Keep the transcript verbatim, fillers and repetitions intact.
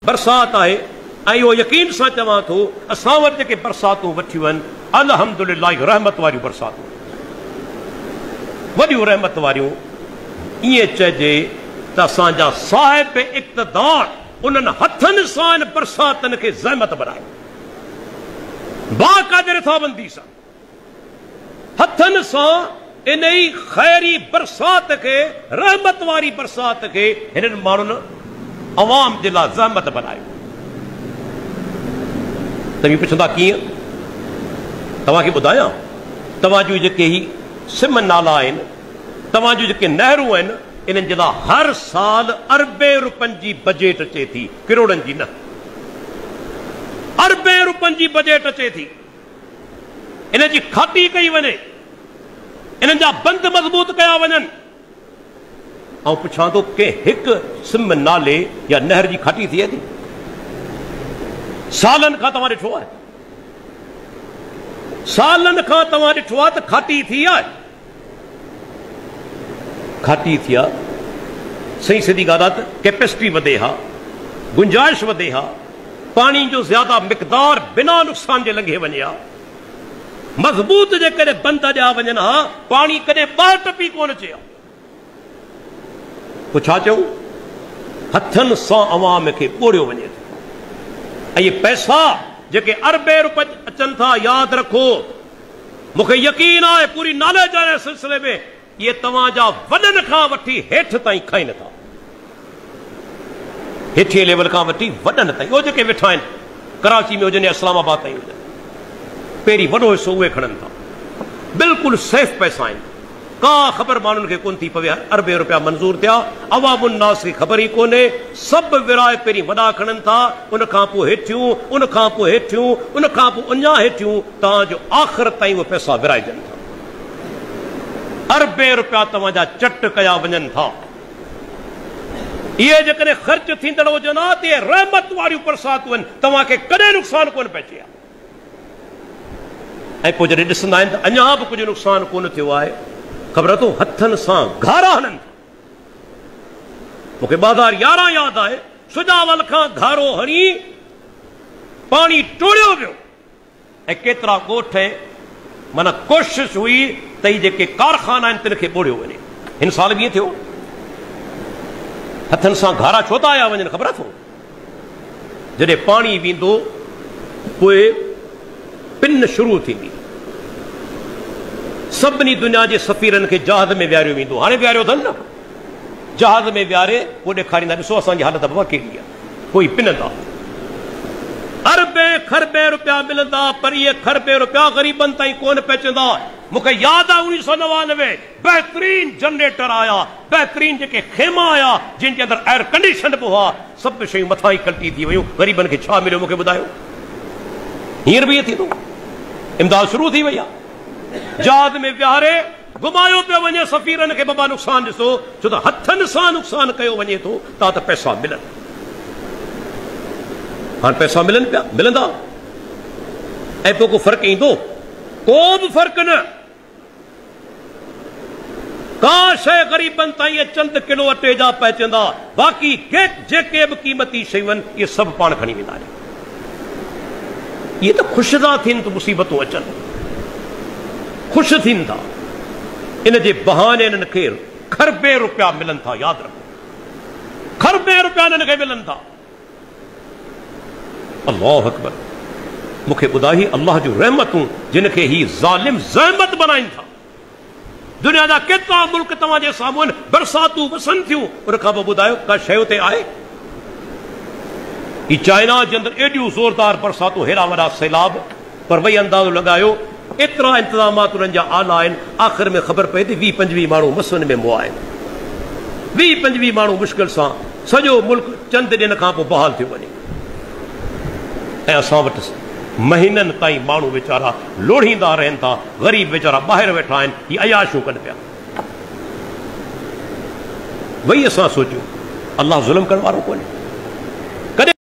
बरसात आहे ऐं इहो यकीन सां चवां थो असां वटि जेके बरसातूं वठियूं आहिनि अल्हम्दुलिल्लाह रहमत वारियूं बरसातूं वॾियूं रहमत वारियूं। ईअं चइजे त असांजा साहिब इक़्तिदार उन्हनि हथनि सां इन बरसातनि खे ज़हमत बनाए बाक़ाइदे रिथाबंदी सां हथनि सां इन ई ख़ैरी बरसात खे रहमत वारी बरसात खे हिननि माण्हुनि अवाम जे लाइ ज़हमत बनायो। तव्हीं पुछंदा कीअं? तव्हांखे ॿुधायां, तव्हां जूं जेके ही सिम नाला आहिनि, तव्हां जूं जेके नहरूं आहिनि, इन्हनि जे लाइ हर साल अरबे रुपयनि जी बजेट अचे थी, किरोड़नि जी न, अरबे रुपयनि जी बजेट अचे थी। इन जी खाती कई वञे, इन्हनि जा बंद मज़बूत कया वञनि। ऐं पुछां थो के हिकु सिम नाले या नहर जी खाती थिए थी? सालनि खां तव्हां ॾिठो आहे? सालनि खां तव्हां ॾिठो आहे त खाती थी आहे? खाती थी आहे। सही सिधी ॻाल्हि आहे त कैपेसिटी वधे हा, गुंजाइश वधे हा, पाणी जो ज़्यादा मिक़दार बिना नुक़सान जे लंघे वञे हा, मज़बूत जे कॾहिं बंद ॾिया वञनि हा, पाणी कॾहिं ॿाहिरि टपी कोन अचे हा। पोइ छा चऊं? हथनि सां अवाम खे ॿोड़ियो वञे थो। ऐं इहे पैसा जेके अरबे रुपए अचनि था, यादि रखो, मूंखे यकीन आहे पूरी नॉलेज आहे सिलसिले में, इहे तव्हांजा वॾनि खां वठी हेठि ताईं खाइनि था, हेठिए लेवल खां वठी वॾनि ताईं। उहे जेके वेठा आहिनि कराची में हुजनि या इस्लामाबाद ताईं हुजनि, पहिरीं वॾो हिसो उहे खणनि था। बिल्कुलु सेफ पैसा आहिनि, का ख़बर माण्हुनि खे कोन थी पवे अरबे रुपया मंज़ूर थिया, अवामुन नास खे ख़बर ई कोन्हे। सभु विराए पहिरीं वॾा खणनि था, उन खां पोइ हेठियूं, उन खां पोइ हेठियूं, उन खां पोइ अञा हेठियूं, तव्हांजो आख़िर ताईं उहे पैसा विराइजनि था। अरबे रुपया तव्हांजा चट कया वञनि था। इहे जेकॾहिं ख़र्च थींदड़ हुजनि हा त इहे रहमत वारियूं बरसातूं आहिनि, तव्हांखे कॾहिं नुक़सानु कोन पइजे हा। ऐं पोइ जॾहिं ॾिसंदा आहिनि त अञा बि कुझु नुक़सानु कोन थियो आहे, ख़बर अथव हथनि सां घारा हणनि। मूंखे ॿ हज़ार यारहं यादि आहे, सुजावल खां घारो हणी पाणी टोड़ियो वियो ऐं केतिरा ॻोठ माना कोशिश हुई त ही जेके कारखाना आहिनि तिन खे ॿोड़ियो वञे। हिन साल बि ईअं थियो। हथनि सां घारा छो था आया वञनि ख़बर अथव? जॾहिं पाणी वेंदो पोइ पिन शुरू थींदी, सभिनी दुनिया जे सफ़ीरनि खे जहाज़ में विहारियो वेंदो। हाणे विहारियो अथनि न, जहाज़ में विहारे पोइ ॾेखारींदा, ॾिसो असांजी हालत बाबा कहिड़ी आहे। कोई पिनंदा, अरबे खरबे रुपया मिलंदा, पर इहे खरबे रुपया ग़रीबनि ताईं कोन पहुचंदा। मूंखे यादि आहे उणिवीह सौ नवानवे बहितरीन जनरेटर आया, बहितरीन जेके खेमा आया जिन जे अंदरि एयर कंडीशन बि हुआ, सभु शयूं मथां ई कल्टी थी वियूं। ग़रीबनि खे छा मिलियो मूंखे ॿुधायो? हींअर बि इहे थींदो, इमदाद शुरू थी वई आहे। जहाज में विहारे घुमायो पियो वञे सफ़ीरनि खे, बाबा नुक़सानु ॾिसो, छो त हथनि सां नुक़सानु कयो वञे थो, ता त पैसा मिलनि। हाणे पैसा मिलनि पिया, मिलंदा ऐं पोइ को फ़र्क़ु ईंदो? को बि फ़र्क़ु न। का शइ ग़रीबनि ताईं चंद किलो अटे जा पहुचंदा, बाक़ी जेके बि क़ीमती शयूं आहिनि इहे सभु पाण खणी वेंदा आहिनि। इहे त ख़ुशि था थियनि त मुसीबतूं अचनि, ख़ुशि थियनि था। इन जे बहाने इन्हनि खे खरबे रुपया मिलनि था, यादि रखो, खरबे रुपया इन्हनि खे मिलनि था। अल्लाह अकबर। मूंखे ॿुधाई अल्लाह जूं रहमतूं जिन खे ही ज़ालिम ज़हमत बनाइनि था। दुनिया जा केतिरा मुल्क तव्हांजे साम्हूं आहिनि, बरसातूं वसनि थियूं, उन खां पोइ ॿुधायो का शइ उते आहे? ही चाइना जे अंदरि एॾियूं ज़ोरदार बरसातूं, हेॾा वॾा सैलाब, पर वही अंदाज़ो लॻायो एतिरा इंतज़ामात उन्हनि जा आला आहिनि, आख़िर में ख़बर पए थी वीह पंजवीह माण्हू मसुनि में मुआ आहिनि। वीह पंजवीह माण्हू मुश्किल सां, सॼो मुल्क चंद ॾींहंनि खां पोइ बहाल थियो वञे। ऐं असां वटि महीननि ताईं माण्हू वीचारा लोढ़ींदा रहनि था, ग़रीब वीचारा ॿाहिरि वेठा आहिनि, हीअ अयाशूं कनि पिया। वही असां सोचियूं अल्लाह ज़ुल्म करण वारो कोन्हे।